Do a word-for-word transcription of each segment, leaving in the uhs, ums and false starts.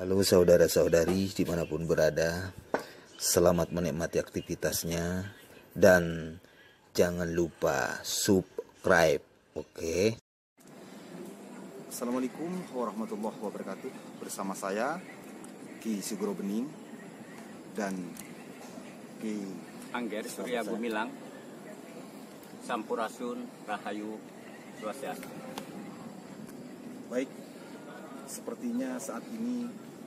Halo saudara-saudari dimanapun berada, selamat menikmati aktivitasnya dan jangan lupa subscribe, oke? Assalamualaikum warahmatullahi wabarakatuh. Bersama saya Ki Sugro Bening dan Ki Angger Surya Gumilang, Sampurasun Rahayu Swastiastu. Baik, sepertinya saat ini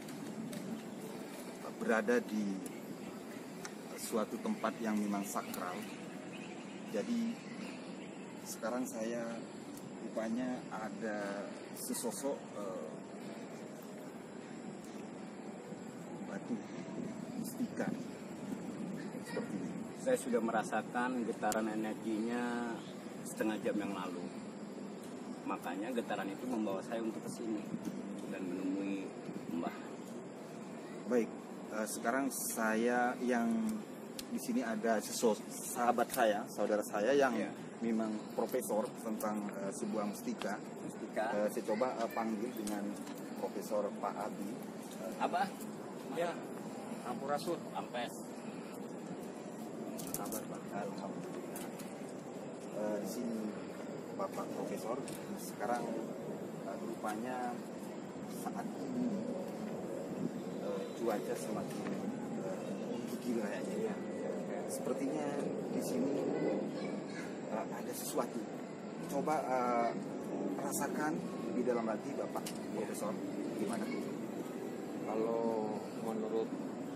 berada di suatu tempat yang memang sakral. Jadi sekarang saya rupanya ada sesosok uh, batu mistika seperti ini. Saya sudah merasakan getaran energinya setengah jam yang lalu. Makanya getaran itu membawa saya untuk ke sini dan menemui Mbah. Baik, uh, sekarang saya yang di sini ada sesosok sahabat saya, saudara saya yang Ya. memang profesor tentang uh, sebuah mustika. Mustika. Uh, saya coba uh, panggil dengan Profesor Pak Abi. Uh, Apa? Ya, Sampurasun. Ampes. kabar Pak? Alhamdulillah. Uh, di sini Bapak Profesor. Sekarang uh, rupanya saat ini uh, cuaca semakin uh, begini kayaknya ya. Sepertinya di sini uh, ada sesuatu. Coba uh, rasakan di dalam hati Bapak Profesor, gimana? Kalau menurut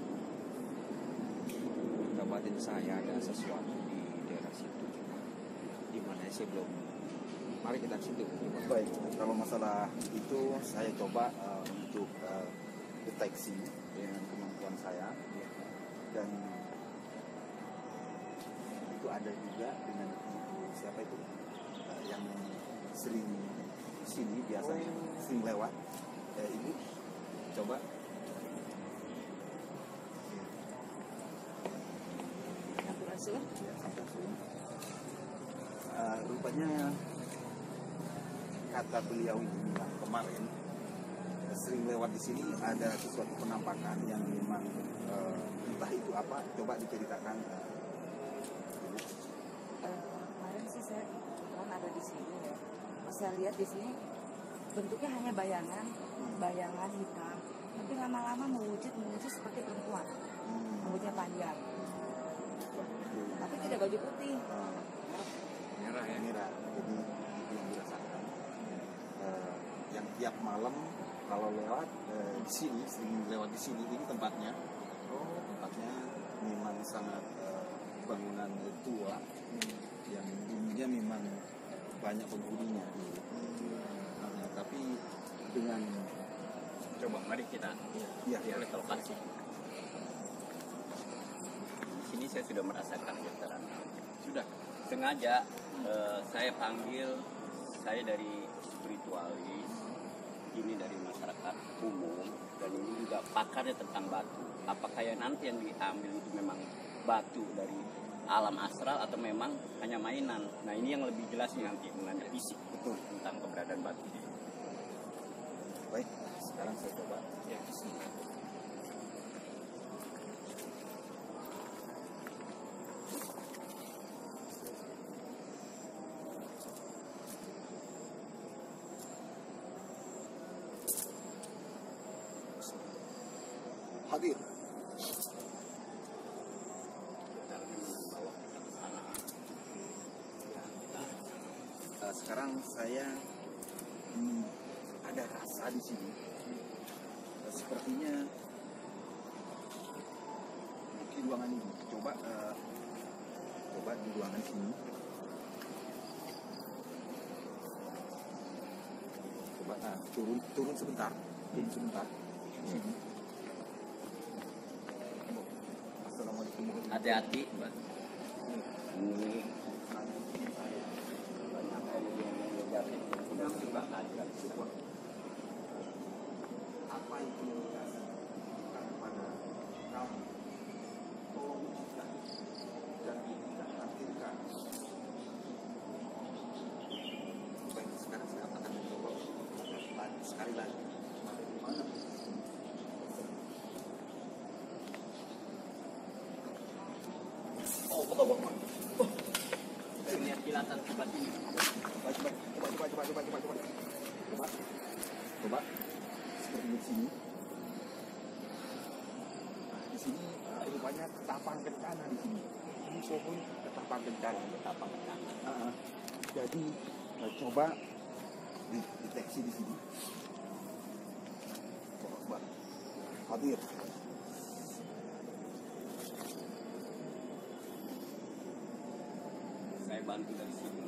batin saya ada sesuatu di daerah situ, di mana saya belum. Mari kita ke situ. Baik, kalau masalah itu saya coba uh, untuk uh, deteksi dengan kemampuan saya dan itu ada juga dengan ibu siapa itu uh, yang sering sini biasanya sering lewat uh, ibu coba. Ya, Sampurasun. Uh, rupanya kata beliau ini yang kemarin sering lewat di sini ada sesuatu penampakan yang memang uh, entah itu apa, coba diceritakan. Uh, kemarin sih saya kebetulan ada di sini ya. Pas saya lihat di sini bentuknya hanya bayangan, bayangan hitam, tapi lama-lama mewujud mewujud seperti perempuan, Hmm. rambutnya panjang, tapi tidak baju putih. Uh, Merah ya. Mira, jadi itu yang dirasakan. Uh, yang tiap malam kalau lewat uh, di sini, sering lewat di sini, ini tempatnya. Oh, tempatnya memang sangat uh, bangunan tua yang dulunya memang banyak penghuninya. Uh, tapi dengan Coba mari kita ya, ya, lihat ke lokasi. Di sini saya sudah merasakan getaran. Sudah sengaja eh, saya panggil, saya dari spiritualis, ini dari masyarakat umum, dan ini juga pakarnya tentang batu. Apakah yang nanti yang diambil itu memang batu dari alam astral atau memang hanya mainan? Nah ini yang lebih jelas nih nanti mengenai fisik betul tentang keberadaan batu. baik. Sekarang saya coba Ya. hadir. Uh, sekarang saya hmm, ada rasa di sini. Uh, sepertinya di ruangan ini. Coba, uh, coba di ruangan sini. Coba uh, turun, turun sebentar, turun sebentar. Sini. Assalamualaikum warahmatullahi wabarakatuh. Hati-hati, Mbak. Ini Apa itu yang dikasih kepada kamu? Tolong wujudkan dan kita hadirkan. Baik, sekarang saya akan mencoba sekali lagi. Mana? sini. Nah, di sini uh, rupanya ketapang kencana di sini. Ini pohon ketapang kencana, ketapang kencana. Uh, jadi uh, coba deteksi di sini. Coba hadir. Saya bantu dari sini.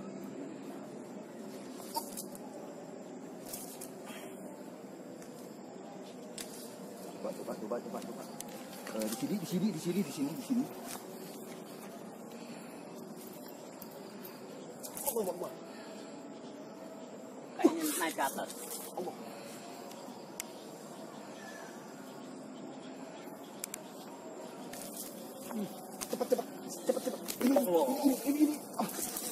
Coba, coba, coba, coba, coba. Uh, di sini, di sini, di sini, di sini, di sini. Allah, Allah. Kayaknya naik ke atas. Allah. Hmm, cepat, cepat, cepat, cepat. Ini, Allah. ini, ini, ini. Ah.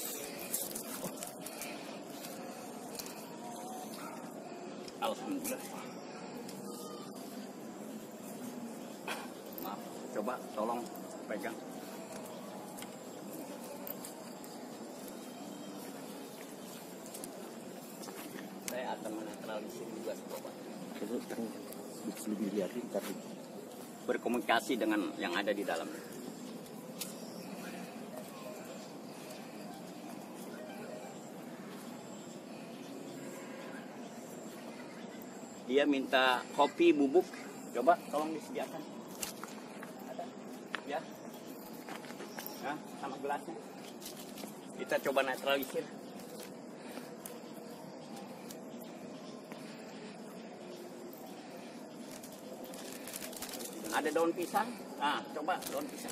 Alhamdulillah. Maaf, coba tolong pegang. Saya akan menetralisir juga sobat. Terus terus lebih lihatin tapi Berkomunikasi dengan yang ada di dalam. Dia minta kopi bubuk, coba tolong disediakan. Ada, ya, nah, sama gelasnya. Kita coba netralisir. Ada daun pisang, nah, coba daun pisang.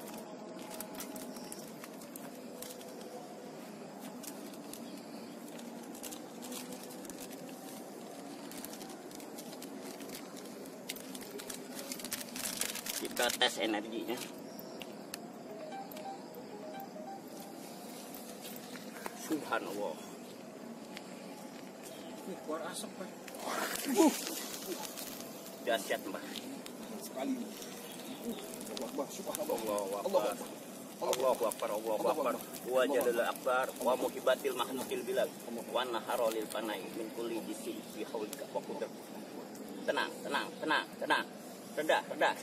Kita tes energinya. Subhanallah. ini keluar asap Pak. Dahsyat mbak. Sekali. Allah Akbar, subhanallah. Allahu Akbar. Allahu Akbar. Allahu Akbar. Wa jalal akbar wa muhibatil mahmudil bilal wa naharolil panai min kulli jisim fi haulika wa qudrat. Tenang, tenang, tenang, tenang. Rendah, rendah.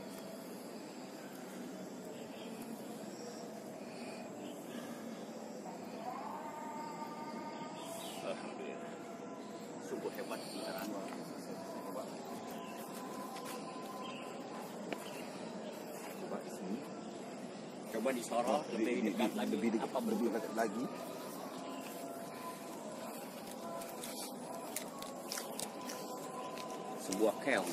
Alhamdulillah. Sungguh hebat beneran. Coba. Coba di sini. Coba disorot lebih dekat lagi. Lebih dekat, Apa lebih dekat lagi. sebuah keong.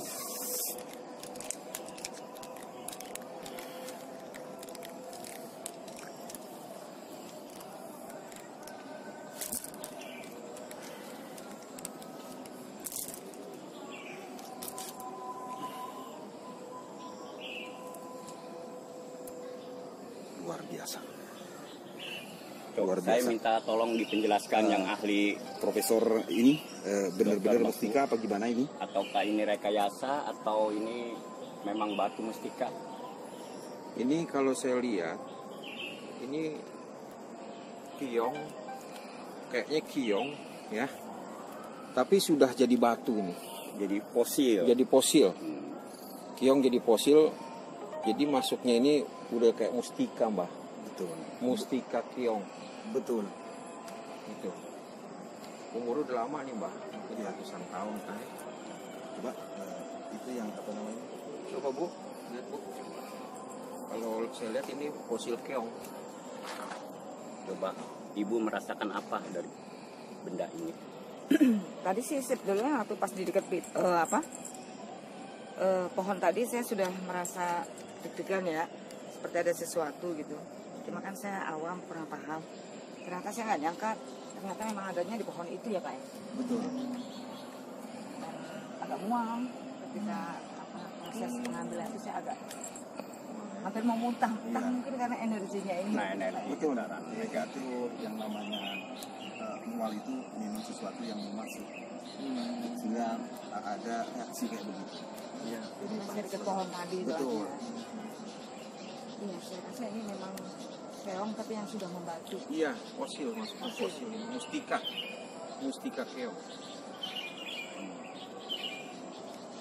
Luar biasa. Saya Luar biasa. minta tolong dipenjelaskan Uh, yang ahli, Profesor ini eh, benar-benar Dokter mustika apa gimana ini? ataukah ini rekayasa atau ini memang batu mustika? Ini kalau saya lihat, ini kiong, kayaknya kiong ya, tapi sudah jadi batu ini, Jadi fosil. jadi fosil. Hmm. Kiong jadi fosil, jadi masuknya ini udah kayak mustika mbah, Betul. mustika kiong, Betul. gitu. Umur udah lama nih mbah, mungkin Iya. ratusan tahun kan. Coba eh, itu yang apa namanya? Coba bu, lihat bu. Kalau saya lihat ini fosil keong. Coba ibu merasakan apa dari benda ini? Tadi sih sebetulnya waktu pas di dekat pit- eh, apa eh, pohon tadi saya sudah merasa deg-degan ya, seperti ada sesuatu gitu. Cuma kan saya awam kurang paham. Ternyata saya nggak nyangka ternyata memang adanya di pohon itu ya Pak ya. Betul. Dan agak mual ketika apa, proses pengambilan itu saya agak hampir mau muntah, muntah Iya. mungkin karena energinya ini. Nah, energi Betul. udara. Negatif yang namanya eh, mual itu memang sesuatu yang masuk. Sehingga ada reaksi kayak begitu. Iya. Jadi Saya dekat pohon tadi itu Betul. aja. Iya, saya rasa ini memang keong tapi yang sudah membatu. Iya, fosil masuk Fosil. fosil. Mustika, mustika keong.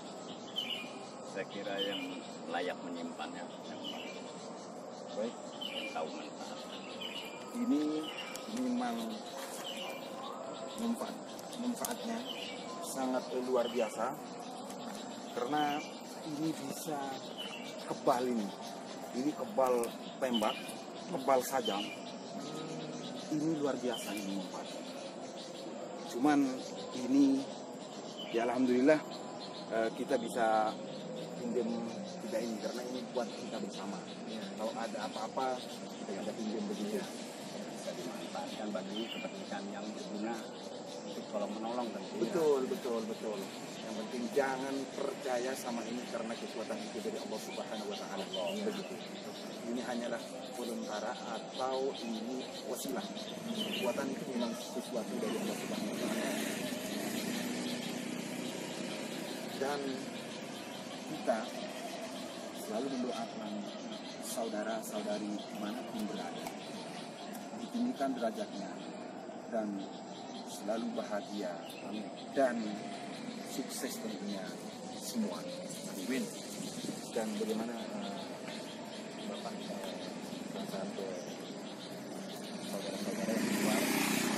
Saya kira yang layak menyimpannya, yang Baik, yang tahu manfaat. ini memang manfaat manfaatnya sangat luar biasa karena ini bisa kebal ini ini kebal tembak, kebal sajam, ini luar biasa ini manfaatnya. Cuman ini ya alhamdulillah eh, kita bisa pinjam kita ini karena ini buat kita bersama. Kalau ada apa-apa kita bisa pinjam begitu. Bisa dimanfaatkan bagi kepentingan yang berguna untuk tolong menolong tentunya. Betul, betul, betul. Yang penting jangan percaya sama ini karena kekuatan itu dari Allah Subhanahu wa taala. Begitu. Ini hanyalah perantara atau ini wasilah. Kekuatan itu memang sesuatu dari Allah Subhanahu wa taala. Dan kita selalu mendoakan saudara-saudari dimanapun berada, ditinggikan derajatnya dan selalu bahagia dan sukses tentunya semua. Amin. Dan bagaimana uh, Bapak uh, perasaan ke saudara-saudara yang di luar?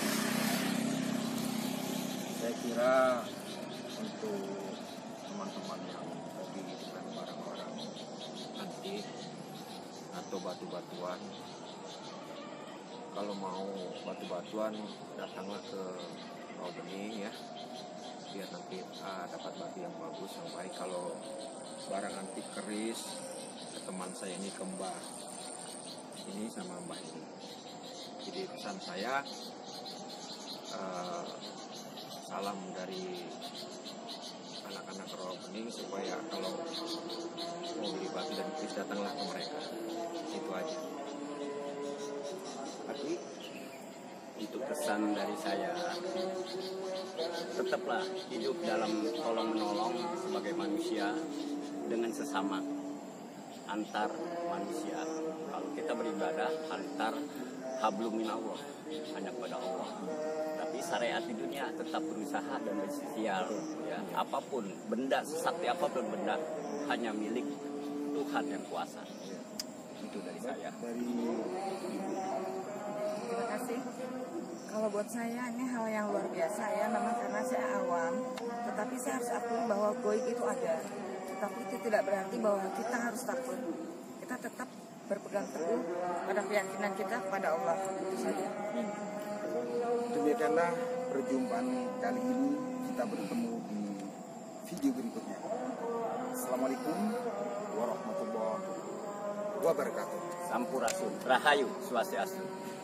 Saya kira untuk teman-teman yang hobi dengan barang-barang antik atau batu-batuan, kalau mau batu-batuan datanglah ke Rawa Bening ya, biar nanti ah, dapat batu yang bagus yang baik. Kalau barang antik keris, ke teman saya ini ke Mbah ini sama Mbah ini. Jadi pesan saya, uh, salam dari anak-anak Rawa Bening supaya kalau mau beli batu dan keris datanglah ke mereka. Itu aja. Aki, Itu pesan dari saya. Tetaplah hidup dalam tolong menolong sebagai manusia dengan sesama antar manusia. Kalau kita beribadah antar hablum minallah, hanya kepada Allah. Tapi syariat di dunia tetap berusaha dan berikhtiar ya. Apapun benda, sesakti apapun benda, hanya milik Tuhan yang kuasa. Itu dari saya. dari Ibu. Terima kasih. Kalau buat saya ini hal yang luar biasa ya, memang karena saya awam, tetapi saya harus akui bahwa goib itu ada. Tetapi itu tidak berarti bahwa kita harus takut. Kita tetap berpegang teguh pada keyakinan kita kepada Allah. Itu saja. Demikianlah perjumpaan kali ini, kita bertemu di video berikutnya. Assalamualaikum warahmatullahi wabarakatuh. Sampurasun, Rahayu, Swastiastu.